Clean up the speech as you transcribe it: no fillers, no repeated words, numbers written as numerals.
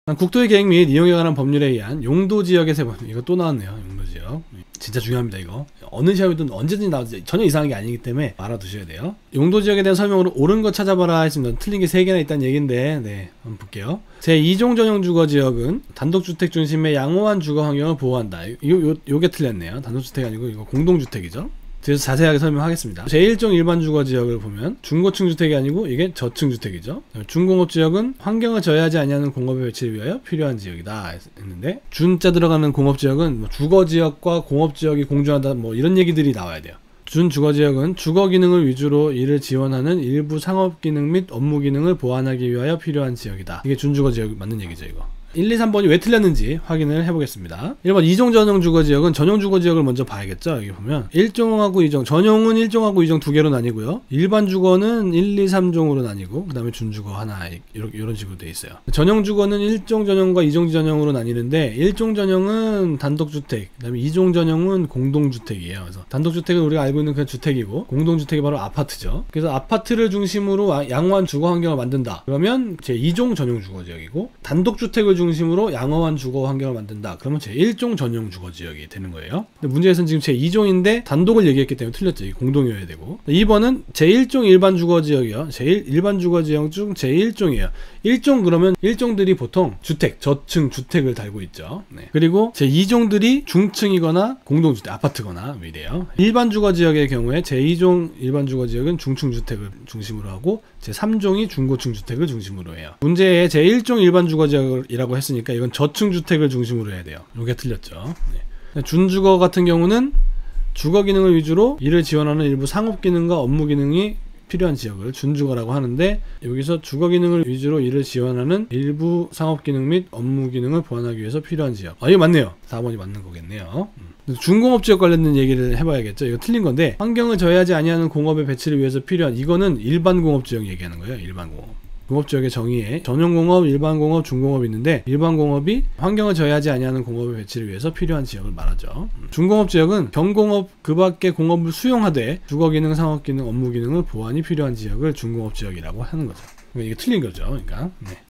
국토의 계획 및 이용에 관한 법률에 의한 용도지역의 세분. 이거 또 나왔네요. 용도지역. 진짜 중요합니다. 이거 어느 시험이든 언제든지 나오지 전혀 이상한 게 아니기 때문에 알아두셔야 돼요. 용도지역에 대한 설명으로 옳은 거 찾아봐라 했습니다. 틀린 게 3개나 있다는 얘기인데, 네, 한번 볼게요. 제2종 전용 주거지역은 단독주택 중심의 양호한 주거 환경을 보호한다. 요게 틀렸네요. 단독주택이 아니고 이거 공동주택이죠. 그래서 자세하게 설명하겠습니다. 제1종 일반 주거지역을 보면 중고층 주택이 아니고 이게 저층 주택이죠. 중공업지역은 환경을 저해하지 아니하는 공업의 배치를 위하여 필요한 지역이다 했는데, 준자 들어가는 공업지역은 뭐 주거지역과 공업지역이 공존한다 뭐 이런 얘기들이 나와야 돼요. 준주거지역은 주거기능을 위주로 이를 지원하는 일부 상업기능 및 업무기능을 보완하기 위하여 필요한 지역이다. 이게 준주거지역 맞는 얘기죠. 이거 1, 2, 3번이 왜 틀렸는지 확인을 해보겠습니다. 1번 2종 전용 주거지역은 전용 주거지역을 먼저 봐야겠죠. 여기 보면 1종하고 2종, 전용은 1종하고 2종 두 개로 나뉘고요. 일반 주거는 1, 2, 3종으로 나뉘고 그 다음에 준주거 하나, 이런 식으로 되어 있어요. 전용 주거는 1종 전용과 2종 전용으로 나뉘는데, 1종 전용은 단독주택, 그 다음에 2종 전용은 공동주택이에요. 그래서 단독주택은 우리가 알고 있는 그냥 주택이고, 공동주택이 바로 아파트죠. 그래서 아파트를 중심으로 양호한 주거 환경을 만든다. 그러면 제 2종 전용 주거지역이고, 단독주택을 중심으로 양호한 주거 환경을 만든다. 그러면 제1종 전용 주거지역이 되는 거예요. 근데 문제에서는 지금 제2종인데 단독을 얘기했기 때문에 틀렸죠. 이게 공동이어야 되고. 2번은 제1종 일반 주거지역이요. 일반 주거지역 중 제1종이에요. 1종 그러면 1종들이 보통 주택, 저층 주택을 달고 있죠. 네. 그리고 제2종들이 중층이거나 공동주택, 아파트거나 이래요. 일반 주거지역의 경우에 제2종 일반 주거지역은 중층 주택을 중심으로 하고, 제3종이 중고층 주택을 중심으로 해요. 문제에 제1종 일반 주거지역이라고 했으니까 이건 저층 주택을 중심으로 해야 돼요. 이게 틀렸죠. 네. 준주거 같은 경우는 주거 기능을 위주로 이를 지원하는 일부 상업 기능과 업무 기능이 필요한 지역을 준주거라고 하는데, 여기서 주거 기능을 위주로 이를 지원하는 일부 상업 기능 및 업무 기능을 보완하기 위해서 필요한 지역. 이거 맞네요. 4번이 맞는 거겠네요. 중공업지역 관련된 얘기를 해봐야겠죠. 이거 틀린 건데, 환경을 저해하지 아니하는 공업의 배치를 위해서 필요한, 이거는 일반 공업지역 얘기하는 거예요. 일반 공업. 공업지역의 정의에 전용공업, 일반공업, 중공업이 있는데, 일반공업이 환경을 저해하지 아니하는 공업의 배치를 위해서 필요한 지역을 말하죠. 중공업지역은 경공업 그 밖의 공업을 수용하되 주거기능, 상업기능, 업무기능을 보완이 필요한 지역을 중공업지역이라고 하는 거죠. 이게 틀린 거죠. 그러니까. 네.